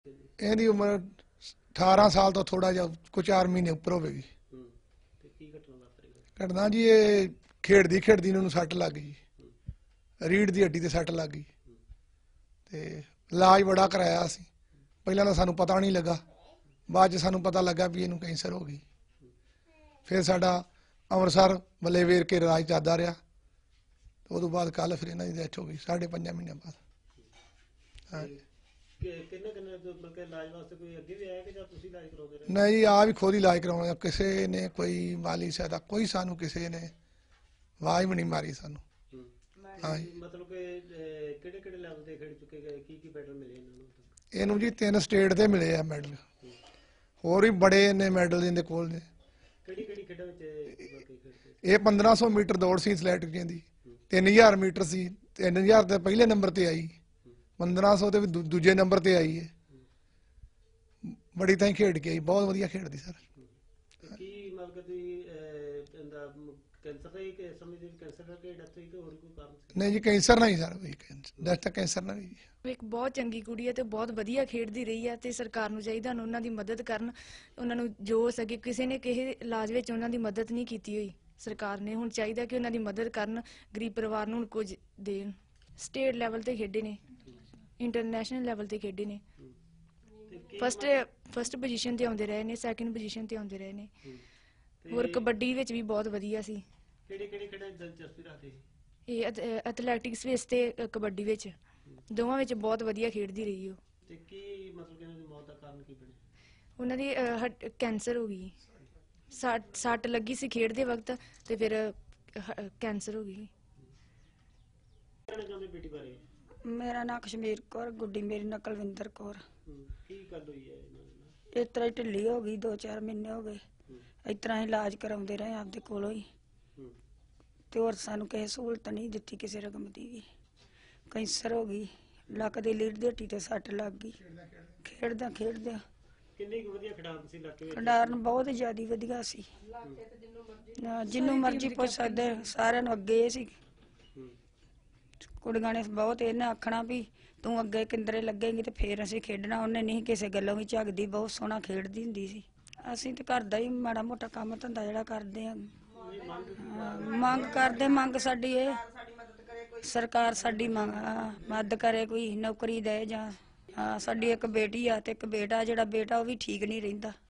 ਇਹਦੀ ਉਮਰ 18 ਸਾਲ ਤੋਂ ਥੋੜਾ ਜਿਹਾ ਕੁਝ 4 ਮਹੀਨੇ ਉੱਪਰ ਹੋਵੇਗੀ। ਤੇ ਕੀ ਘਟਨਾ ਵਾਪਰੀ? ਘਟਨਾ ਜੀ ਇਹ ਖੇਡਦੀ ਖੇਡਦੀ ਨੂੰ ਸੱਟ ਲੱਗ ਗਈ, ਰੀੜ ਦੀ ਹੱਡੀ ਤੇ ਸੱਟ ਲੱਗ ਗਈ ਤੇ ਇਲਾਜ ਬੜਾ ਕਰਾਇਆ ਅਸੀਂ। ਪਹਿਲਾਂ ਤਾਂ ਸਾਨੂੰ ਪਤਾ ਨਹੀਂ ਲੱਗਾ, ਬਾਅਦ 'ਚ ਸਾਨੂੰ ਪਤਾ ਲੱਗਾ ਵੀ ਇਹਨੂੰ ਕੈਂਸਰ ਹੋ ਗਈ। ਫਿਰ ਸਾਡਾ ਅੰਮ੍ਰਿਤਸਰ ਵੱਲੇ ਵੇਰ ਕੇ ਇਲਾਜ ਚੱਲਦਾ ਰਿਹਾ। ਉਦੋਂ ਬਾਅਦ ਕੱਲ ਫਿਰ ਇਹਨਾਂ ਦੀ ਡੈਥ ਹੋ ਗਈ 5.5 ਮਹੀਨਿਆਂ ਬਾਅਦ। ਹਾਂ ਕਿੰਨੇ ਕਿੰਨੇ ਬਲਕਿ ਇਲਾਜ ਵਾਸਤੇ ਕੋਈ ਅੱਗੇ ਵੀ ਆਇਆ ਕਿ ਜਾਂ ਤੁਸੀਂ ਇਲਾਜ ਕਰਾਉਂਦੇ ਰਹੇ? ਨਹੀਂ ਜੀ, ਆਪ ਹੀ ਖੁਦ ਹੀ ਇਲਾਜ ਕਰਵਾਉਣਾ। ਕਿਸੇ ਨੇ ਕੋਈ ਮਾਲੀ ਸਹਾਇਤਾ ਕੋਈ ਸਾਨੂੰ ਕਿਸੇ ਨੇ ਆਵਾਜ਼ ਵੀ ਨਹੀਂ ਮਾਰੀ ਸਾਨੂੰ। ਹਾਂ ਜੀ, ਮਤਲਬ ਕਿ ਕਿਹੜੇ ਕਿਹੜੇ ਲੈਵਲ ਤੇ ਖੇਡ ਚੁੱਕੇ ਗਏ, ਕੀ ਕੀ ਮੈਡਲ ਮਿਲੇ ਇਹਨਾਂ ਨੂੰ? ਇਹਨੂੰ ਜੀ 3 ਸਟੇਟ ਦੇ ਮਿਲੇ ਆ ਮੈਡਲ, ਹੋਰ ਵੀ ਬੜੇ ਨੇ ਮੈਡਲ ਇਹਦੇ ਕੋਲ ਨੇ। ਕਿਹੜੀ ਕਿਹੜੀ ਖੇਡਾਂ ਵਿੱਚ ਖੇਡਦੇ? ਇਹ 1500 ਮੀਟਰ ਦੌੜ ਸੀ ਐਥਲੈਟਿਕ ਦੀ, 3000 ਮੀਟਰ ਸੀ, 3000 ਤੇ ਪਹਿਲੇ ਨੰਬਰ ਤੇ ਆਈ, 1500 ਤੇ ਵੀ ਦੂਜੇ ਨੰਬਰ ਤੇ ਆਈ ਹੈ। ਬੜੀ ਤਾਂ ਖੇਡ ਕੇ ਆਈ, ਬਹੁਤ ਵਧੀਆ ਖੇਡਦੀ ਸਰ। ਕੀ ਮਤਲਬ ਕਿ ਤੁਸੀਂ ਇਹਦਾ ਕੈਂਸਰ ਦਾ ਹੀ ਸਮਝਦੇ ਕੈਂਸਰ ਦਾ ਕਿ ਡੈਥ ਹੋਈ ਕਿ ਹੋਰ ਕੋਈ ਕਾਰਨ ਸੀ? ਨਹੀਂ ਜੀ, ਕੈਂਸਰ ਨਹੀਂ ਸਰ, ਡੈਥ ਤਾਂ ਕੈਂਸਰ ਨਾਲ ਹੋਈ। ਇੱਕ ਬਹੁਤ ਚੰਗੀ ਕੁੜੀ ਹੈ ਤੇ ਬਹੁਤ ਵਧੀਆ ਖੇਡਦੀ ਰਹੀ ਹੈ ਤੇ ਸਰਕਾਰ ਨੂੰ ਚਾਹੀਦਾ ਉਹਨਾਂ ਦੀ ਮਦਦ ਕਰਨ, ਉਹਨਾਂ ਨੂੰ ਜੋ ਹੋ ਸਕੇ। ਕਿਸੇ ਨੇ ਕਿਸੇ ਇਲਾਜ ਵਿੱਚ ਉਹਨਾਂ ਦੀ ਮਦਦ ਨਹੀਂ ਕੀਤੀ ਹੋਈ, ਸਰਕਾਰ ਨੇ ਹੁਣ ਚਾਹੀਦਾ ਕਿ ਉਹਨਾਂ ਦੀ ਮਦਦ ਕਰਨ, ਗਰੀਬ ਪਰਿਵਾਰ ਨੂੰ ਕੁਝ ਦੇਣ। ਸਟੇਟ ਲੈਵਲ ਤੇ ਖੇਡੇ ਨੇ, ਇੰਟਰਨੈਸ਼ਨਲ ਲੈਵਲ ਤੇ ਖੇਡੇ ਨੇ, ਫਸਟ ਪੋਜੀਸ਼ਨ ਤੇ ਆਉਂਦੇ ਰਹੇ ਨੇ, ਸੈਕਿੰਡ ਪੋਜੀਸ਼ਨ ਤੇ ਆਉਂਦੇ ਰਹੇ ਨੇ। ਹੋਰ ਕਬੱਡੀ ਵਿੱਚ ਵੀ ਬਹੁਤ ਵਧੀਆ ਸੀ। ਕਿਹੜੀ ਕਿਹੜੀ ਖੇਡਾਂ ਦਿਲਚਸਪੀ ਰੱਖਦੇ ਸੀ? ਇਹ ਐਥਲੈਟਿਕਸ ਵਿੱਚ ਤੇ ਕਬੱਡੀ ਵਿੱਚ, ਦੋਵਾਂ ਵਿੱਚ ਬਹੁਤ ਵਧੀਆ ਖੇਡਦੀ ਰਹੀ ਉਹ। ਤੇ ਕੀ ਮਤਲਬ ਕਿ ਇਹਨਾਂ ਦੀ ਮੌਤ ਦਾ ਕਾਰਨ ਕੀ ਬਣਿਆ? ਉਹਨਾਂ ਦੀ ਕੈਂਸਰ ਹੋ ਗਈ, ਸੱਟ ਲੱਗੀ ਸੀ ਖੇਡਦੇ ਵਕਤ ਤੇ ਫਿਰ ਕੈਂਸਰ ਹੋ ਗਈ। ਬੇਟੀ ਬਾਰੇ? ਮੇਰਾ ਨਾਂ ਕਸ਼ਮੀਰ ਕੌਰ, ਗੁੱਡੀ ਮੇਰੀ ਨਾਂ ਕੁਲਵਿੰਦਰ ਕੌਰ। ਕੀ ਗੱਲ ਹੋਈ ਹੈ ਇਹਨਾਂ ਨਾਲ? ਇਸ ਤਰ੍ਹਾਂ ਹੀ ਢਿੱਲੀ ਹੋ ਗਈ, 2-4 ਮਹੀਨੇ ਹੋ ਗਏ। ਇਸ ਤਰ੍ਹਾਂ ਹੀ ਇਲਾਜ ਕਰਾਉਂਦੇ ਰਹੇ ਆਪਦੇ ਕੋਲੋਂ ਹੀ, ਤੇ ਹੋਰ ਸਾਨੂੰ ਕਿਸੇ ਸਹੂਲਤ ਨਹੀਂ ਦਿੱਤੀ ਕਿਸੇ ਰਕਮ ਦੀ ਵੀ। ਕੈਂਸਰ ਹੋ ਗਈ, ਲੱਕ ਦੀ ਲੀਡ ਦੀ ਹੱਡੀ ਤੇ ਸੱਟ ਲੱਗ ਗਈ ਖੇਡਦਿਆਂ ਖੇਡਦਿਆਂ। ਕਿੰਨੀ ਕੁ ਵਧੀਆ ਖਿਡਾਰਨ ਸੀ ਇਲਾਕੇ ਵਿੱਚ? ਖਿਡਾਰਨ ਬਹੁਤ ਜ਼ਿਆਦਾ ਵਧੀਆ ਸੀ, ਜਿਹਨੂੰ ਮਰਜ਼ੀ ਪੁੱਛ ਸਕਦੇ, ਸਾਰਿਆਂ ਨੂੰ ਅੱਗੇ ਸੀ। ਕੁੜੀਆਂ ਨੇ ਬਹੁਤ ਇਹਨੇ ਆਖਣਾ ਵੀ ਤੂੰ ਅੱਗੇ ਕਿੰਦਰੇ ਲੱਗੇਂਗੀ ਤੇ ਫੇਰ ਅਸੀਂ ਖੇਡਣਾ। ਉਹਨੇ ਨਹੀਂ ਕਿਸੇ ਗੱਲੋਂ ਵੀ ਝੱਕਦੀ, ਬਹੁਤ ਸੋਹਣਾ ਖੇਡਦੀ ਹੁੰਦੀ ਸੀ। ਅਸੀਂ ਤੇ ਘਰ ਦਾ ਹੀ ਮਾੜਾ ਮੋਟਾ ਕੰਮ ਧੰਦਾ ਜਿਹੜਾ ਕਰਦੇ ਆ, ਮੰਗ ਕਰਦੇ। ਮੰਗ ਸਾਡੀ ਇਹ ਸਰਕਾਰ ਸਾਡੀ ਮਦਦ ਕਰੇ, ਕੋਈ ਨੌਕਰੀ ਦੇ ਜਾਂ ਸਾਡੀ ਇੱਕ ਬੇਟੀ ਆ ਤੇ ਇੱਕ ਬੇਟਾ। ਜਿਹੜਾ ਬੇਟਾ ਉਹ ਵੀ ਠੀਕ ਨਹੀਂ ਰਹਿੰਦਾ।